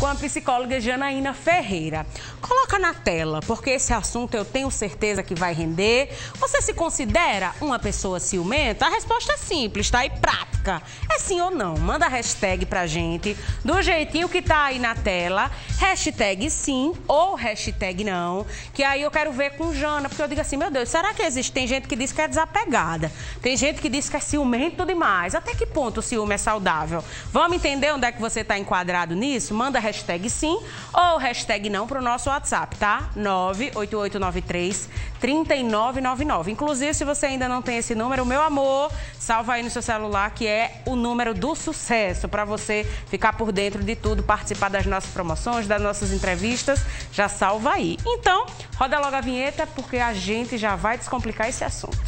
com a psicóloga Janaína Ferreira. Coloca na tela, porque esse assunto eu tenho certeza que vai render. Você se considera uma pessoa ciumenta? A resposta é simples, tá? E prática. É sim ou não? Manda a hashtag pra gente, do jeitinho que tá aí na tela. Hashtag sim ou hashtag não. Que aí eu quero ver com Jana, porque eu digo assim, meu Deus, será que existe? Tem gente que diz que é desapegada. Tem gente que diz que é ciumento demais. Até que ponto o ciúme é saudável? Vamos entender onde é que você está enquadrado nisso? Manda hashtag sim ou hashtag não para o nosso WhatsApp, tá? 98893-3999. Inclusive, se você ainda não tem esse número, meu amor, salva aí no seu celular, que é o número do sucesso, para você ficar por dentro de tudo, participar das nossas promoções, das nossas entrevistas, já salva aí. Então, roda logo a vinheta, porque a gente já vai descomplicar esse assunto.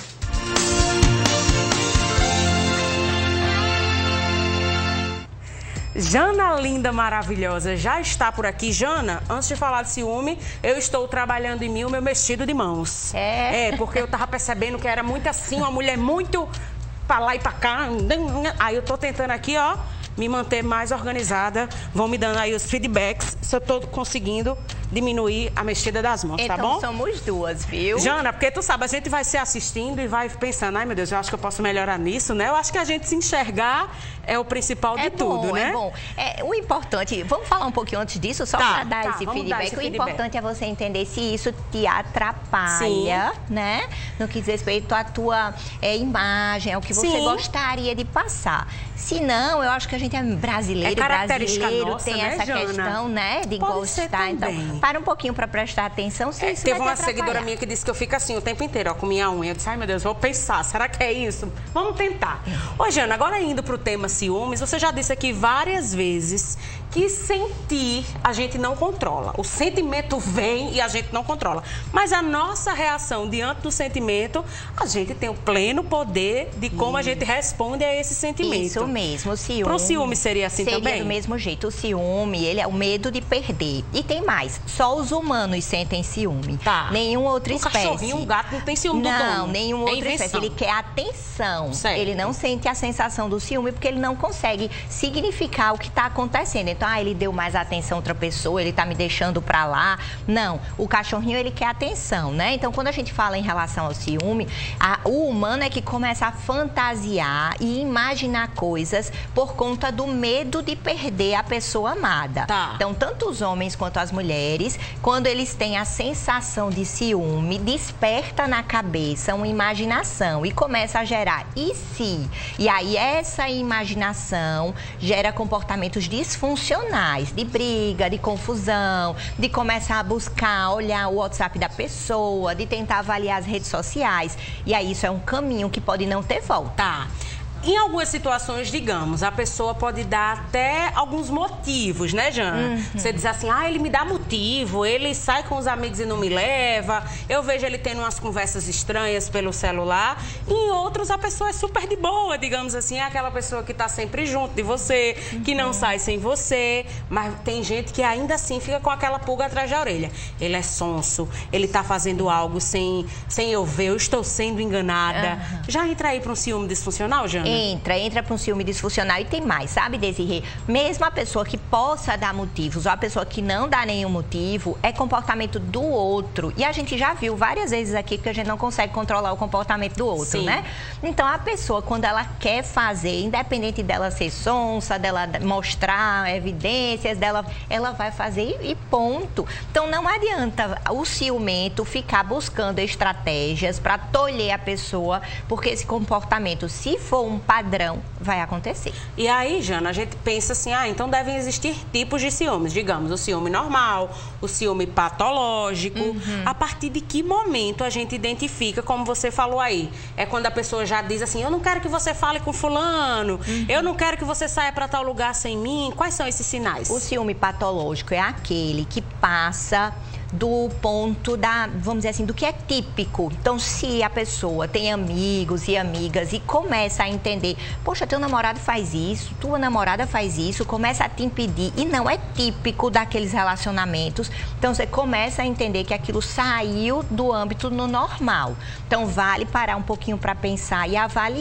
Jana linda, maravilhosa, já está por aqui. Jana, antes de falar de ciúme, eu estou trabalhando em mim o meu vestido de mãos. Porque eu tava percebendo que era muito assim, uma mulher muito pra lá e pra cá. Aí eu tô tentando aqui, ó, me manter mais organizada. Vão me dando aí os feedbacks se eu tô conseguindo diminuir a mexida das mãos, então, tá bom? Então somos duas, viu? Jana, porque tu sabe, a gente vai se assistindo e vai pensando, ai meu Deus, eu acho que eu posso melhorar nisso, né? Eu acho que a gente se enxergar é o principal de tudo, né? É bom. O importante, vamos falar um pouquinho antes disso, só para dar esse feedback. O importante é você entender se isso te atrapalha, né? No que diz respeito à tua imagem, ao que você gostaria de passar. Se não, eu acho que a gente é brasileiro, brasileiro tem essa questão, né, de gostar. Então, para um pouquinho para prestar atenção, se isso teve uma seguidora minha que disse que eu fico assim o tempo inteiro, ó, com minha unha. Eu disse, ai meu Deus, vou pensar, será que é isso? Vamos tentar. Ô, Jana, agora indo pro tema ciúmes, você já disse aqui várias vezes que sentir a gente não controla. O sentimento vem e a gente não controla. Mas a nossa reação diante do sentimento, a gente tem o pleno poder de como a gente responde a esse sentimento. Isso mesmo, o ciúme. Pro ciúme seria assim também? Seria do mesmo jeito. O ciúme, ele é o medo de perder. E tem mais, só os humanos sentem ciúme. Tá. Nenhuma outra espécie. Um cachorrinho, um gato não tem ciúme do dono. Não, nenhuma outra espécie. Ele quer atenção. Certo. Ele não sente a sensação do ciúme porque ele não consegue significar o que está acontecendo. Então, ele deu mais atenção a outra pessoa, ele está me deixando para lá. Não, o cachorrinho, ele quer atenção, né? Então, quando a gente fala em relação ao ciúme, o humano é que começa a fantasiar e imaginar coisas por conta do medo de perder a pessoa amada. Tá. Então, tanto os homens quanto as mulheres, quando eles têm a sensação de ciúme, desperta na cabeça uma imaginação e começa a gerar e se? E aí, essa imaginação gera comportamentos disfuncionais, de briga, de confusão, de começar a buscar, olhar o WhatsApp da pessoa, de tentar avaliar as redes sociais. E aí, isso é um caminho que pode não ter volta. Tá. Em algumas situações, digamos, a pessoa pode dar até alguns motivos, né, Jana? Você diz assim, ele me dá motivo, ele sai com os amigos e não me leva, eu vejo ele tendo umas conversas estranhas pelo celular. E em outros, a pessoa é super de boa, digamos assim, é aquela pessoa que tá sempre junto de você, que não sai sem você, mas tem gente que ainda assim fica com aquela pulga atrás da orelha. Ele é sonso, ele tá fazendo algo sem eu ver, eu estou sendo enganada. Já entra aí para um ciúme disfuncional, Jana? Entra para um ciúme disfuncional e tem mais, sabe, Desirê? Mesmo a pessoa que possa dar motivos ou a pessoa que não dá nenhum motivo, é comportamento do outro. E a gente já viu várias vezes aqui que a gente não consegue controlar o comportamento do outro, né? Então, a pessoa, quando ela quer fazer, independente dela ser sonsa, dela mostrar evidências, ela vai fazer e ponto. Então, não adianta o ciumento ficar buscando estratégias para tolher a pessoa, porque esse comportamento, se for um padrão, vai acontecer. E aí, Jana, a gente pensa assim, então devem existir tipos de ciúmes, digamos, o ciúme normal, o ciúme patológico. A partir de que momento a gente identifica, como você falou aí? É quando a pessoa já diz assim, eu não quero que você fale com fulano, eu não quero que você saia para tal lugar sem mim. Quais são esses sinais? O ciúme patológico é aquele que passa do ponto da, vamos dizer assim, do que é típico. Então, se a pessoa tem amigos e amigas e começa a entender, poxa, teu namorado faz isso, tua namorada faz isso, começa a te impedir e não é típico daqueles relacionamentos, então você começa a entender que aquilo saiu do âmbito no normal. Então, vale parar um pouquinho para pensar e avaliar.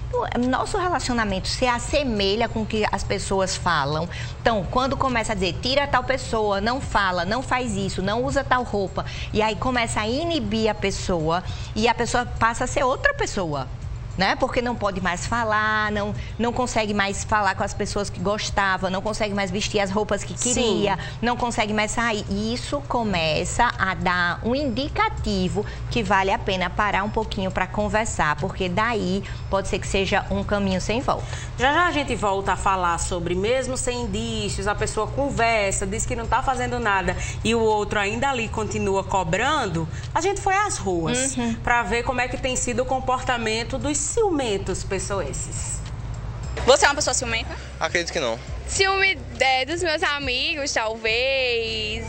Nosso relacionamento se assemelha com o que as pessoas falam. Então, quando começa a dizer, tira tal pessoa, não fala, não faz isso, não usa tal roupa, e aí começa a inibir a pessoa, e a pessoa passa a ser outra pessoa. Né? Porque não pode mais falar, não consegue mais falar com as pessoas que gostava, não consegue mais vestir as roupas que queria, Sim. não consegue mais sair. E isso começa a dar um indicativo que vale a pena parar um pouquinho para conversar, porque daí pode ser que seja um caminho sem volta. Já já a gente volta a falar sobre, mesmo sem indícios, a pessoa conversa, diz que não está fazendo nada e o outro ainda ali continua cobrando. A gente foi às ruas para ver como é que tem sido o comportamento dos ciumentos pessoenses. Você é uma pessoa ciumenta? Acredito que não. Ciúme dos meus amigos, talvez.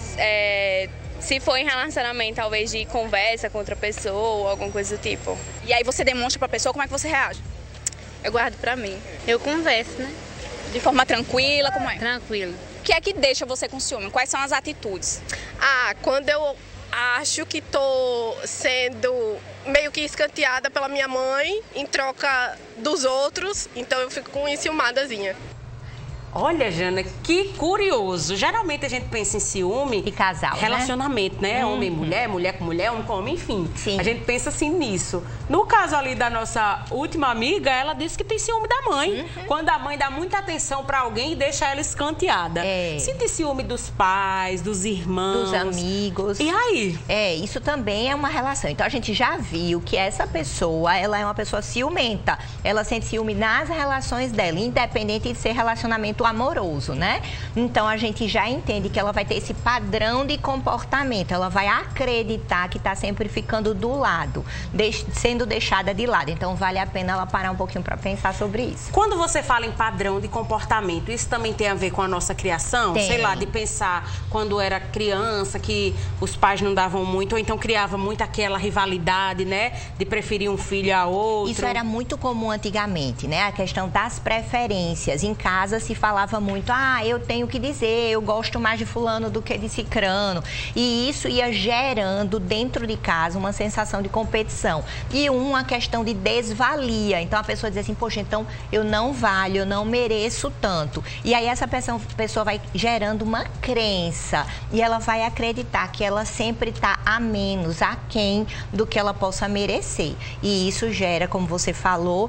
Se for em relacionamento, talvez de conversa com outra pessoa, alguma coisa do tipo. E aí você demonstra pra pessoa, como é que você reage? Eu guardo pra mim. Eu converso, né? De forma tranquila, como é? Tranquila. O que é que deixa você com ciúme? Quais são as atitudes? Quando eu acho que tô sendo meio que escanteada pela minha mãe em troca dos outros, então eu fico com enciumadazinha. Olha, Jana, que curioso. Geralmente a gente pensa em ciúme e casal, relacionamento, né? Homem e mulher, mulher com mulher, homem com homem, enfim. Sim. A gente pensa assim nisso. No caso ali da nossa última amiga, ela disse que tem ciúme da mãe. Quando a mãe dá muita atenção pra alguém e deixa ela escanteada. Sente ciúme dos pais, dos irmãos, dos amigos. E aí? Isso também é uma relação. Então a gente já viu que essa pessoa, ela é uma pessoa ciumenta. Ela sente ciúme nas relações dela, independente de ser relacionamento amoroso, né? Então a gente já entende que ela vai ter esse padrão de comportamento, ela vai acreditar que está sempre ficando do lado, sendo deixada de lado. Então vale a pena ela parar um pouquinho para pensar sobre isso. Quando você fala em padrão de comportamento, isso também tem a ver com a nossa criação? Tem. Sei lá, de pensar quando era criança que os pais não davam muito, ou então criava muito aquela rivalidade, né? De preferir um filho a outro. Isso era muito comum antigamente, né? A questão das preferências. Em casa se falava muito, eu tenho que dizer, eu gosto mais de fulano do que de cicrano. E isso ia gerando dentro de casa uma sensação de competição. E uma questão de desvalia. Então a pessoa diz assim, poxa, então eu não valho, eu não mereço tanto. E aí essa pessoa vai gerando uma crença e ela vai acreditar que ela sempre está a menos, aquém do que ela possa merecer. E isso gera, como você falou,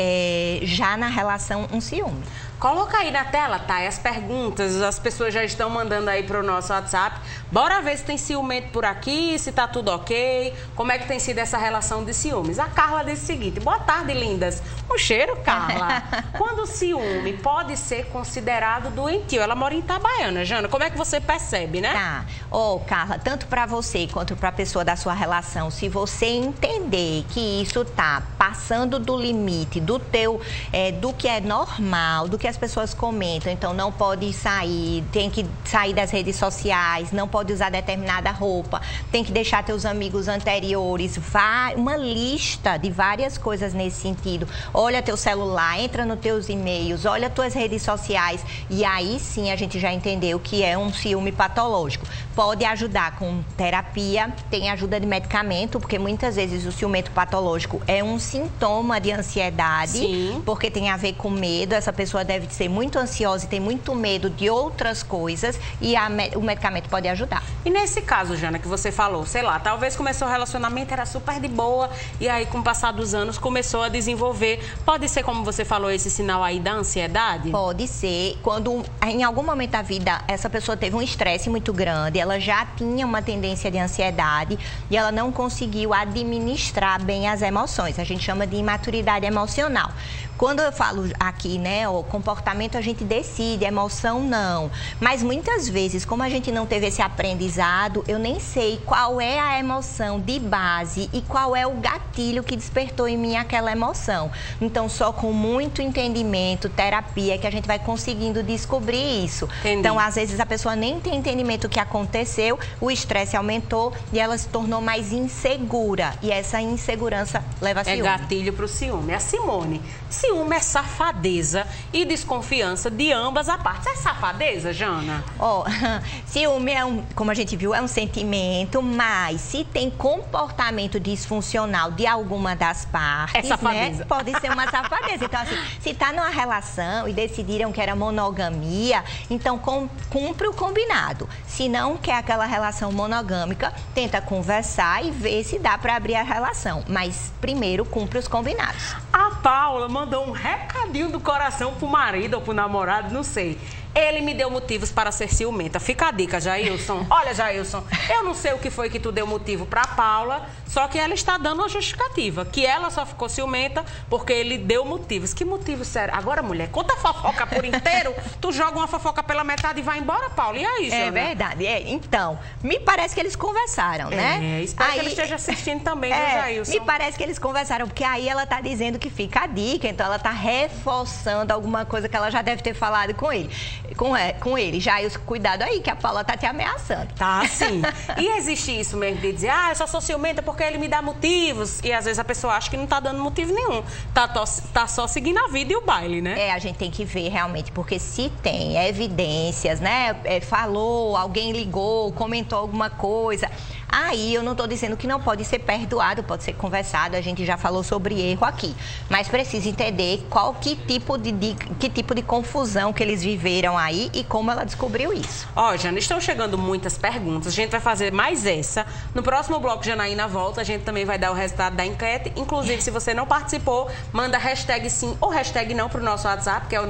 já na relação um ciúme. Coloca aí na tela, Thay, as perguntas, as pessoas já estão mandando aí para o nosso WhatsApp. Bora ver se tem ciumento por aqui, se tá tudo ok, como é que tem sido essa relação de ciúmes. A Carla diz o seguinte, boa tarde, lindas. Um cheiro, Carla. Quando o ciúme pode ser considerado doentio? Ela mora em Itabaiana, Jana, como é que você percebe, né? Tá. Carla, tanto para você quanto para a pessoa da sua relação, se você entender que isso tá passando do limite, do que é normal, do que as pessoas comentam, então não pode sair, tem que sair das redes sociais, não pode usar determinada roupa, tem que deixar teus amigos anteriores, uma lista de várias coisas nesse sentido. Olha teu celular, entra nos teus e-mails, olha tuas redes sociais e aí sim a gente já entendeu que é um ciúme patológico. Pode ajudar com terapia, tem ajuda de medicamento, porque muitas vezes o ciumento patológico é um sintoma de ansiedade, Sim. porque tem a ver com medo, essa pessoa deve ser muito ansiosa e tem muito medo de outras coisas e o medicamento pode ajudar. E nesse caso, Jana, que você falou, sei lá, talvez começou o relacionamento, era super de boa e aí com o passar dos anos começou a desenvolver. Pode ser, como você falou, esse sinal aí da ansiedade? Pode ser. Quando em algum momento da vida essa pessoa teve um estresse muito grande, ela já tinha uma tendência de ansiedade e ela não conseguiu administrar bem as emoções. A gente chama de imaturidade emocional. Quando eu falo aqui, né, o comportamento a gente decide, emoção não. Mas muitas vezes, como a gente não teve esse aprendizado, eu nem sei qual é a emoção de base e qual é o gatilho que despertou em mim aquela emoção. Então, só com muito entendimento, terapia, é que a gente vai conseguindo descobrir isso. Entendi. Então, às vezes, a pessoa nem tem entendimento do que aconteceu, o estresse aumentou e ela se tornou mais insegura. E essa insegurança leva a ciúme. É gatilho para o ciúme. A Simone. Ciúme ciúme é safadeza e desconfiança de ambas as partes. É safadeza, Jana? Ciúme como a gente viu, é um sentimento, mas se tem comportamento disfuncional de alguma das partes, né, pode ser uma safadeza. Então, assim, se tá numa relação e decidiram que era monogamia, então cumpre o combinado. Se não quer aquela relação monogâmica, tenta conversar e ver se dá para abrir a relação. Mas primeiro cumpre os combinados. A Paula mandou um recadinho do coração pro marido ou pro namorado, não sei. Ele me deu motivos para ser ciumenta. Fica a dica, Jailson. Olha, Jailson, eu não sei o que foi que tu deu motivo para Paula, só que ela está dando uma justificativa, que ela só ficou ciumenta porque ele deu motivos. Que motivo sério? Agora, mulher, conta a fofoca por inteiro, tu joga uma fofoca pela metade e vai embora, Paula. E aí, Jana? É verdade. Então, me parece que eles conversaram, né? Espero que ele esteja assistindo também, viu, Jailson? Me parece que eles conversaram, porque aí ela tá dizendo que fica a dica, então ela tá reforçando alguma coisa que ela já deve ter falado com ele. Com ele. Jailson, cuidado aí, que a Paula tá te ameaçando. Tá, sim. E existe isso mesmo de dizer, eu só sou ciumenta porque ele me dá motivos. E às vezes a pessoa acha que não tá dando motivo nenhum. Tá só seguindo a vida e o baile, né? A gente tem que ver realmente, porque se tem evidências, né? Falou, alguém ligou, comentou alguma coisa. Aí eu não estou dizendo que não pode ser perdoado, pode ser conversado, a gente já falou sobre erro aqui. Mas precisa entender que tipo de confusão que eles viveram aí e como ela descobriu isso. Jana, estão chegando muitas perguntas, a gente vai fazer mais essa. No próximo bloco, Janaína volta, a gente também vai dar o resultado da enquete. Inclusive, se você não participou, manda hashtag sim ou hashtag não para o nosso WhatsApp, que é o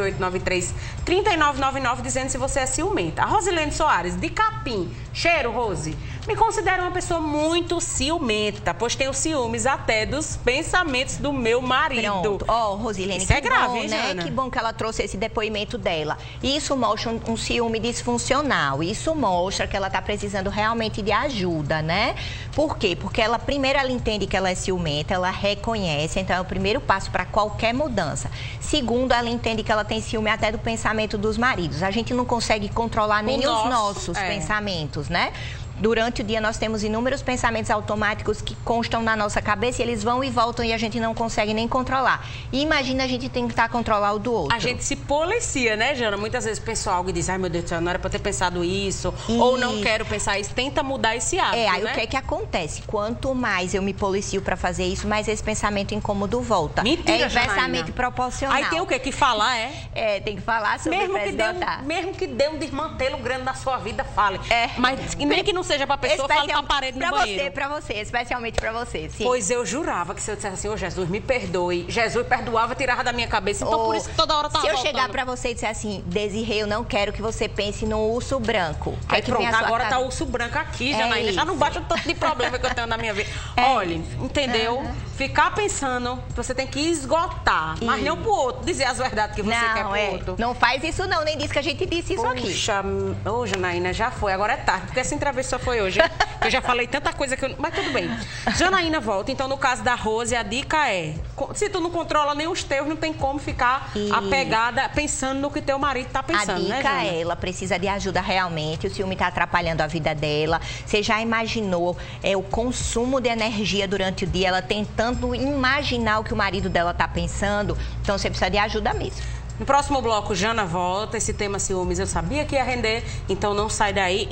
98893-3999, dizendo se você é ciumenta. A Rosilene Soares, de Capim. Cheiro, Rose. Me considero uma pessoa muito ciumenta, pois tenho ciúmes até dos pensamentos do meu marido. Pronto. Rosilene, isso é grave, hein, né? Jana? Que bom que ela trouxe esse depoimento dela. Isso mostra um ciúme disfuncional. Isso mostra que ela está precisando realmente de ajuda, né? Por quê? Porque primeiro ela entende que ela é ciumenta, ela reconhece, então é o primeiro passo para qualquer mudança. Segundo, ela entende que ela tem ciúme até do pensamento dos maridos. A gente não consegue controlar nem os nossos pensamentos, né? Durante o dia nós temos inúmeros pensamentos automáticos que constam na nossa cabeça e eles vão e voltam e a gente não consegue nem controlar. E imagina a gente tentar controlar o do outro. A gente se policia, né, Jana? Muitas vezes pensa algo e diz, ai meu Deus do céu, não era pra ter pensado isso, ou não quero pensar isso. Tenta mudar esse hábito, aí né? O que é que acontece? Quanto mais eu me policio pra fazer isso, mais esse pensamento incômodo volta. Mentira, inversamente proporcional. Aí tem o quê? Que falar, tem que falar sobre mesmo que dê um desmantelo grande na sua vida, fale. Mas nem que não seja pra pessoa, fale pra parede no banheiro. Pra você, especialmente pra você. Sim. Pois eu jurava que se eu dissesse assim, Jesus, me perdoe. Jesus perdoava, tirava da minha cabeça. Então por isso que toda hora tava voltando. Se eu chegar pra você e disser assim, Desirê, eu não quero que você pense no urso branco. Aí pronto, agora tá o urso branco aqui, Janaína. Já não bate o tanto de problema que eu tenho na minha vida. Olha, entendeu? Ficar pensando, você tem que esgotar. Mas não pro outro, dizer as verdades que você quer pro outro. Não faz isso não, nem diz que a gente disse isso aqui. Puxa, Janaína, já foi. Agora é tarde, porque essa entrevista foi hoje. Eu já falei tanta coisa que eu... Mas tudo bem. Janaína volta. Então, no caso da Rose, a dica é... Se tu não controla nem os teus, não tem como ficar apegada pensando no que teu marido tá pensando, né, Jana? A dica ela precisa de ajuda realmente. O ciúme tá atrapalhando a vida dela. Você já imaginou o consumo de energia durante o dia? Ela tentando imaginar o que o marido dela tá pensando. Então, você precisa de ajuda mesmo. No próximo bloco, Jana volta. Esse tema ciúmes eu sabia que ia render, então não sai daí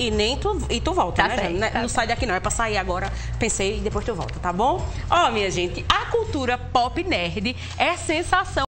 e tu volta, né, Jana? Não sai daqui não, é pra sair agora, pensei e depois tu volta, tá bom? Minha gente, a cultura pop nerd é sensação.